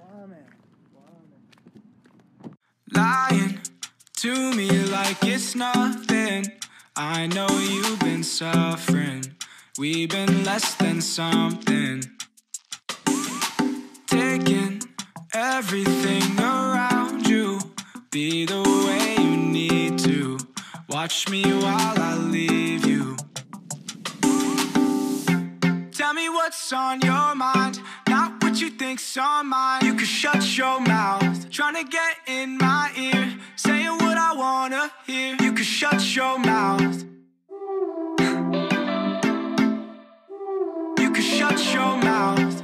Lying to me like it's nothing. I know you've been suffering. We've been less than something. Taking everything around you. Be the way you need to. Watch me while I leave you. Tell me what's on your mind, not what you think's on mine. You can shut your mouth, trying to get in my ear, saying what I wanna hear. You can shut your mouth. You can shut your mouth.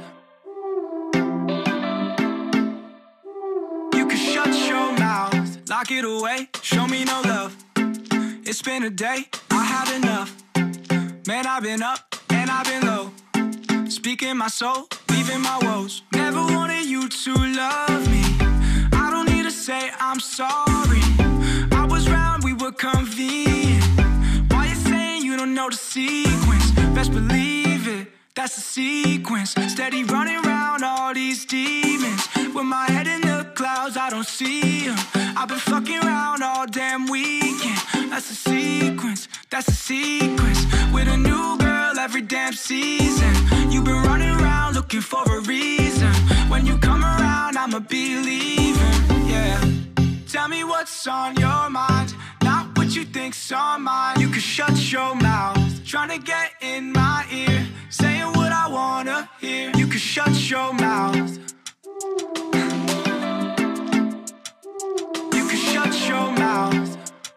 You can shut your mouth. Lock it away, show me no love. It's been a day, I had enough. Man, I've been up and I've been low. Speaking my soul, leaving my woes. Never wanted you to love me. I don't need to say I'm sorry. I was round, we were convenient. Why you saying you don't know the sequence? Best believe it, that's the sequence. Steady running around all these demons. With my head in the clouds, I don't see them. I've been fucking around all damn weekend. That's the sequence, that's the sequence. With a new girl every damn season. You've been running around looking for a reason. When you come around, I'ma be leaving, yeah. Tell me what's on your mind, not what you think's on mine. You can shut your mouth, trying to get in my ear, saying what I wanna hear. You can shut your mouth. You can shut your mouth.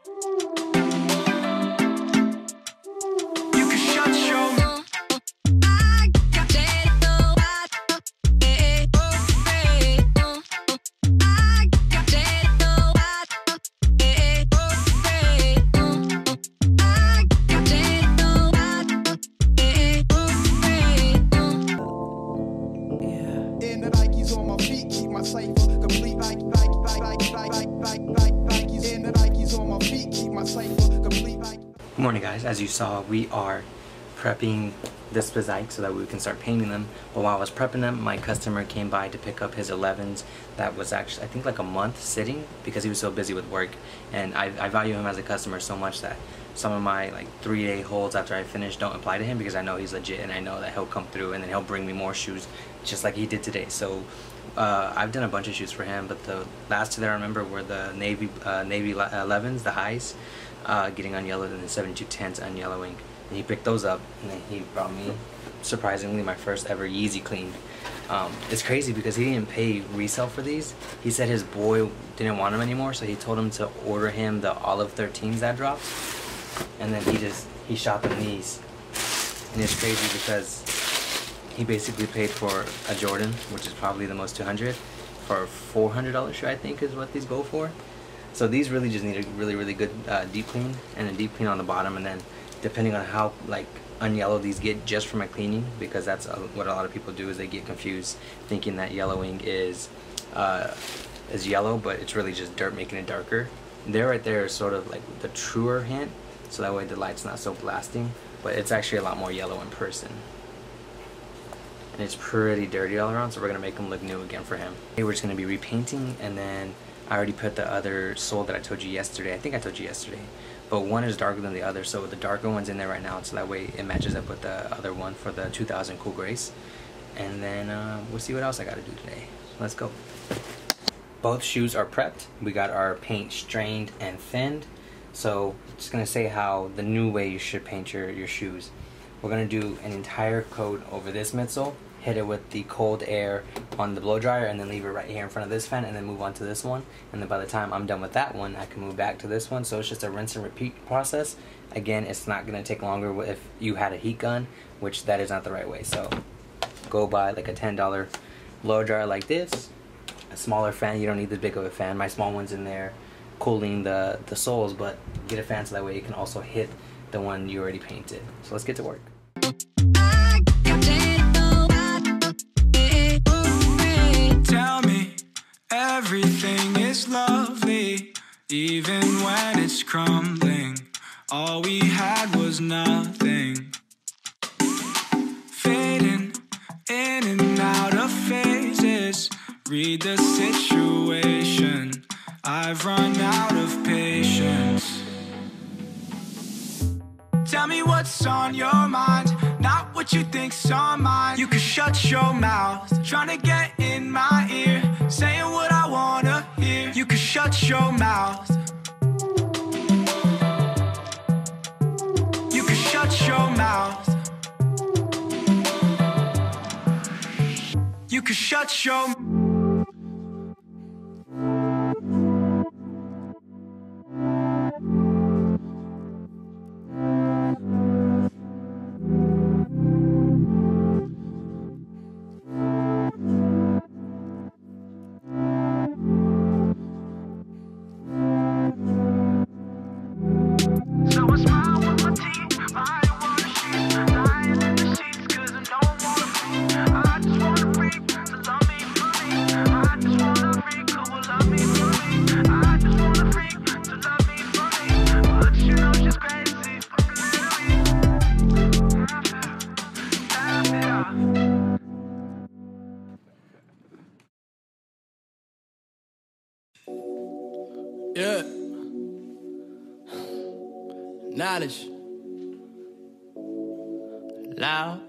You can shut your mouth. Good morning, guys. As you saw, we are prepping this bike so that we can start painting them. But while I was prepping them, my customer came by to pick up his 11s that was actually, I think, like a month sitting because he was so busy with work. And I value him as a customer so much that some of my like 3-day holds after I finish don't apply to him because I know he's legit and I know that he'll come through and then he'll bring me more shoes just like he did today. So I've done a bunch of shoes for him, but the last two that I remember were the navy 11s, the highs, getting unyellowed, and the 7210s unyellowing. And he picked those up, and then he brought me, surprisingly, my first ever Yeezy clean. It's crazy because he didn't pay resale for these. He said his boy didn't want them anymore, so he told him to order him the Olive 13s that dropped, and then he shot them these. And it's crazy because he basically paid for a Jordan, which is probably the most 200, for a $400 shoe, I think is what these go for. So these really just need a really good deep clean, and a deep clean on the bottom, and then depending on how like unyellow these get just from a cleaning, because that's what a lot of people do, is they get confused thinking that yellowing is yellow, but it's really just dirt making it darker. There right there is sort of like the truer hint, so that way the light's not so blasting, but it's actually a lot more yellow in person. And it's pretty dirty all around, so we're gonna make them look new again for him. Okay, we're just gonna be repainting, and then I already put the other sole that I told you yesterday. I think I told you yesterday, but one is darker than the other, so the darker one's in there right now, so that way it matches up with the other one for the 2000 Cool Grace. And then we'll see what else I gotta do today. Let's go. Both shoes are prepped. We got our paint strained and thinned. So just gonna say how the new way you should paint your shoes. We're gonna do an entire coat over this midsole, hit it with the cold air on the blow dryer, and then leave it right here in front of this fan, and then move on to this one. And then by the time I'm done with that one, I can move back to this one. So it's just a rinse and repeat process. Again, it's not gonna take longer if you had a heat gun, which that is not the right way. So go buy like a $10 blow dryer like this, a smaller fan. You don't need this big of a fan. My small one's in there cooling the soles, but get a fan so that way you can also hit the one you already painted. So let's get to work. Tell me everything is lovely, even when it's crumbling. All we had was nothing. Fading in and out of phases, Read the situation. I've run out of patience. Tell me what's on your mind, not what you think's on mine. You can shut your mouth, trying to get in my ear, saying what I wanna hear. You can shut your mouth. You can shut your mouth. You can shut your mouth. Yeah. Knowledge. Loud.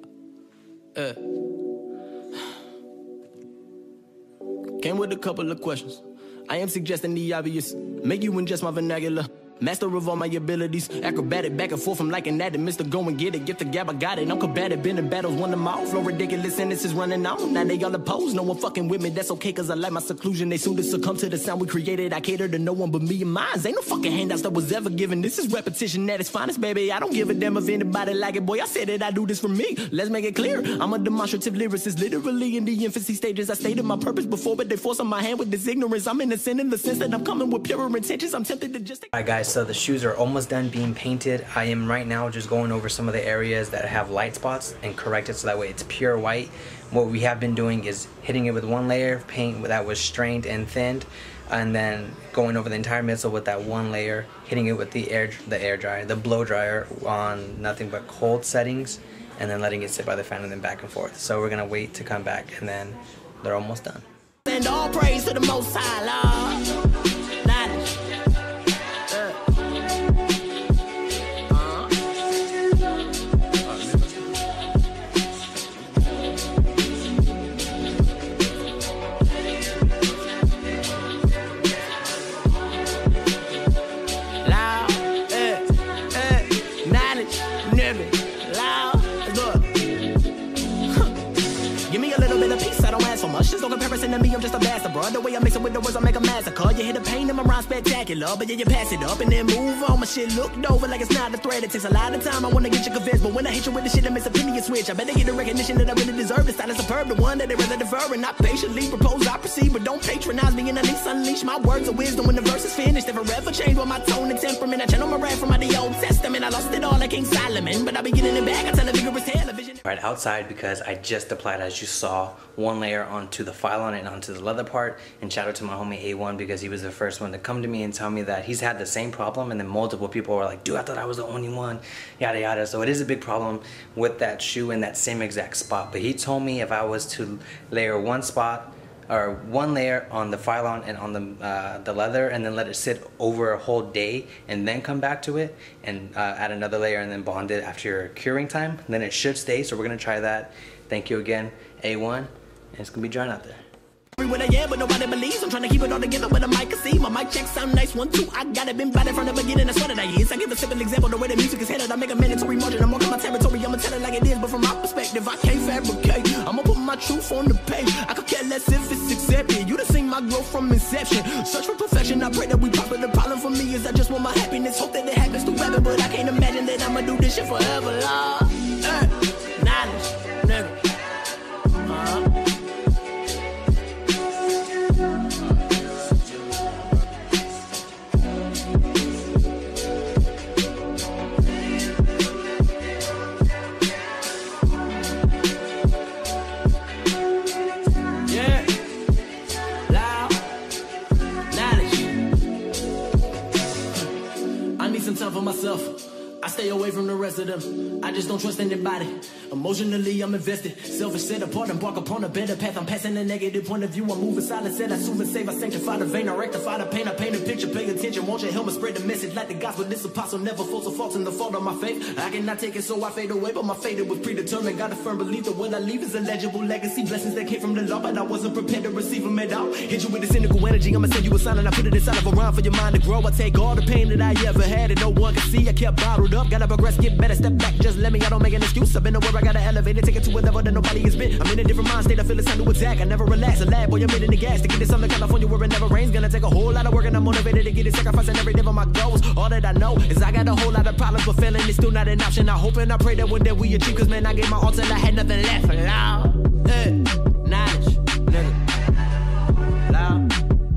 Came with a couple of questions. I am suggesting the obvious. Make you ingest my vernacular. Master of all my abilities. Acrobatic back and forth, I'm liking that. And Mr. Go and get it. Get the gab, I got it. I'm combative, been in battles, won them all. Flow ridiculous sentences running on. Now they all opposed. No one fucking with me. That's okay, cause I like my seclusion. They soon to succumb to the sound we created. I cater to no one but me and mine. Ain't no fucking handouts that was ever given. This is repetition at its finest, baby. I don't give a damn if anybody like it. Boy, I said it, I do this for me. Let's make it clear. I'm a demonstrative lyricist. Literally in the infancy stages. I stated my purpose before, but they force on my hand with this ignorance. I'm innocent in the sense that I'm coming with purer intentions. I'm tempted to just... Alright guys, so the shoes are almost done being painted. I am right now just going over some of the areas that have light spots and correct it so that way it's pure white. What we have been doing is hitting it with one layer of paint that was strained and thinned, and then going over the entire midsole with that one layer, hitting it with the blow dryer on nothing but cold settings, and then letting it sit by the fan and then back and forth. So we're gonna wait to come back and then they're almost done. And all praise to the Most High, Lord. Just no comparison to me, I'm just a bastard, bro. The way I mix it with the words, I make a massacre. You hit the pain in my rhyme spectacular, but yeah, you pass it up and then move on. My shit looked over like it's not a threat. It takes a lot of time, I wanna get you convinced, but when I hit you with the shit, I miss opinion switch. I better get the recognition that I really deserve. The style is superb, the one that they rather defer and not patiently propose. I proceed, but don't patronize me and at least unleash my words of wisdom when the verse is finished. They forever change with my tone and temperament. I channel my rap from the Old Testament. I lost it all like King Solomon, but I be getting it back. I tell a vigorous television. Right outside, because I just applied, as you saw, one layer onto the file on it and onto the leather part. And shout out to my homie A1 because he was the first one to come to me and tell me that he's had the same problem, and then multiple people were like, dude, I thought I was the only one, yada yada. So it is a big problem with that shoe in that same exact spot. But he told me if I was to layer one spot or one layer on the Phylon and on the leather, and then let it sit over a whole day and then come back to it and add another layer and then bond it after your curing time, then it should stay. So we're gonna try that. Thank you again, A1, and it's gonna be drying out there. What I am, but nobody believes. I'm trying to keep it all together with a mic can see. My mic check sound nice, 1, 2. I got it, been bad from the beginning. That's what it is. I give a simple example, the way the music is headed. I make a mandatory margin. I'm walking my territory. I'ma tell it like it is, but from my perspective, I can't fabricate. I'ma put my truth on the page. I could care less if it's accepted. You done seen my growth from inception. Search for perfection. I pray that we prosper. The problem for me is I just want my happiness. Hope that it happens through rapid, but I can't imagine that I'ma do this shit forever, Lord. Knowledge, nigga. For myself, I stay away from the rest of them. I just don't trust anybody. Emotionally, I'm invested. Selfish, set apart, and embark upon a better path. I'm passing a negative point of view. I'm moving silent, said I soothe and save. I sanctify the vein, I rectify the pain. I paint a picture, pay attention. Won't you help me spread the message like the gospel? This apostle never falls or faults in the fault of my faith. I cannot take it, so I fade away. But my fate, it was predetermined. Got a firm belief that what I leave is a legible legacy. Blessings that came from the law, but I wasn't prepared to receive them at all. Hit you with the cynical energy. I'ma send you a sign and I put it inside of a rhyme for your mind to grow. I take all the pain that I ever had and no one can see. I kept bottled up, gotta progress, get better, step back, just let me. I don't make an excuse. I've been to where I gotta elevate it, take it to a level that nobody has been. I'm in a different mind state, I feel it's time to attack. I never relax, a lab, boy, I'm in the gas to get to something California where it never rains. Gonna take a whole lot of work and I'm motivated to get it, sacrificing every day for my goals. All that I know is I got a whole lot of problems, but failing is still not an option. I hope and I pray that one day we achieve, cause man, I gave my all till I had nothing left. Loud, hey, knowledge, nigga, loud.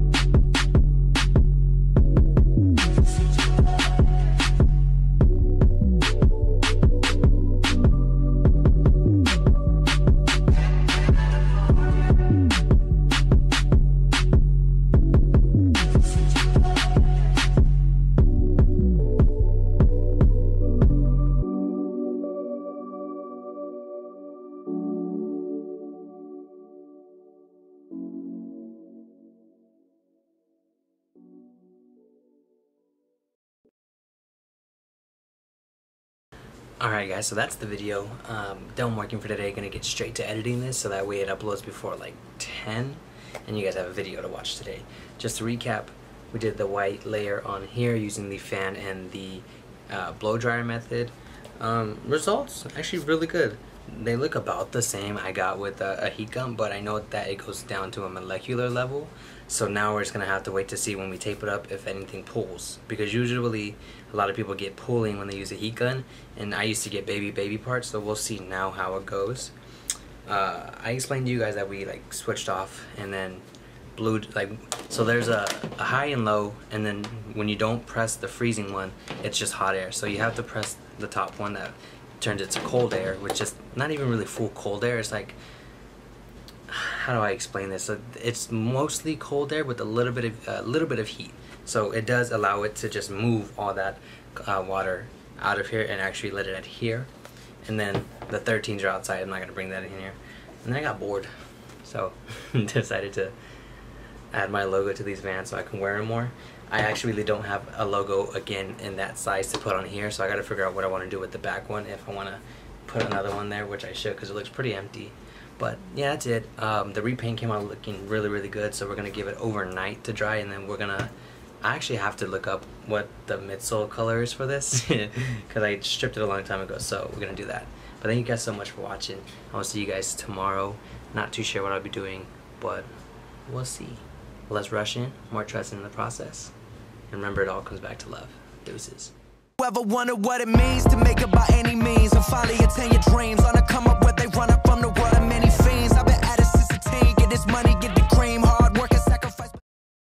Alright guys, so that's the video. Done working for today. Gonna get straight to editing this so that way it uploads before like 10 and you guys have a video to watch today. Just to recap, we did the white layer on here using the fan and the blow dryer method. Results actually really good. They look about the same I got with a heat gun, but I know that it goes down to a molecular level. So now we're just gonna have to wait to see when we tape it up if anything pulls, because usually a lot of people get pulling when they use a heat gun, and I used to get baby parts. So we'll see now how it goes. I explained to you guys that we like switched off and then blew, like, so there's a high and low, and then when you don't press the freezing one, it's just hot air. So you have to press the top one that turns it to cold air, which is not even really full cold air. It's like, how do I explain this? So it's mostly cold air with a little bit of heat. So it does allow it to just move all that water out of here and actually let it adhere. And then the 13s are outside. I'm not gonna bring that in here. And then I got bored, so decided to add my logo to these vans so I can wear them more. I actually don't have a logo again in that size to put on here, so I gotta figure out what I want to do with the back one, if I want to put another one there, which I should because it looks pretty empty. But yeah, that's it. The repaint came out looking really good, so we're gonna give it overnight to dry, and then we're gonna, I actually have to look up what the midsole color is for this because I stripped it a long time ago, so we're gonna do that. But thank you guys so much for watching. I will see you guys tomorrow. Not too sure what I'll be doing, but we'll see. Less rushing, more trust in the process. And remember, it all comes back to love. Deuces. Ever wonder what it means to make it by any means and finally attain your dreams? On to come up where they run up from the